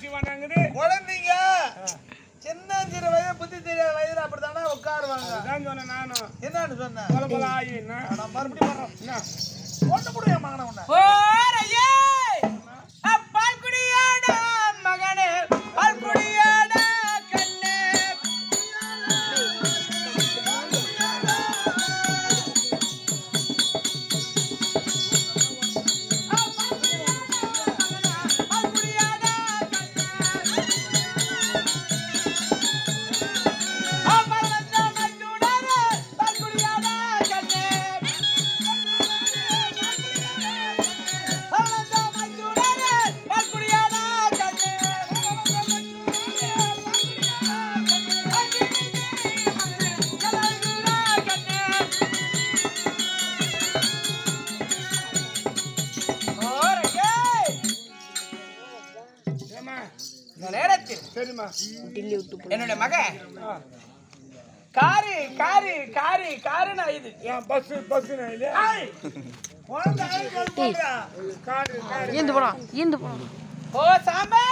வாசிவானாங்குது. குழந்தைங்க சின்னஞ்சிறு வயது புத்தி தெரியாத வயதுல அப்படித்தானே உட்காருவாங்க. அதான் சொன்னேன் நானும். என்னன்னு சொன்னேன்? போல போல ஆயி என்ன? நான் மறுபடியும் வர்றேன். என்ன? ஒண்ணு கூட என் மகனை உன்ன ஓரையே அப்பால் குடியாட மகனே பால் குடியாட கண்ணே சரிம்மா. என்னுடைய மகன் காரு காரு காரு காருன்னு இது ஏன் பஸ் இல்லையா? குழந்தை காடு ஓ சாம்பா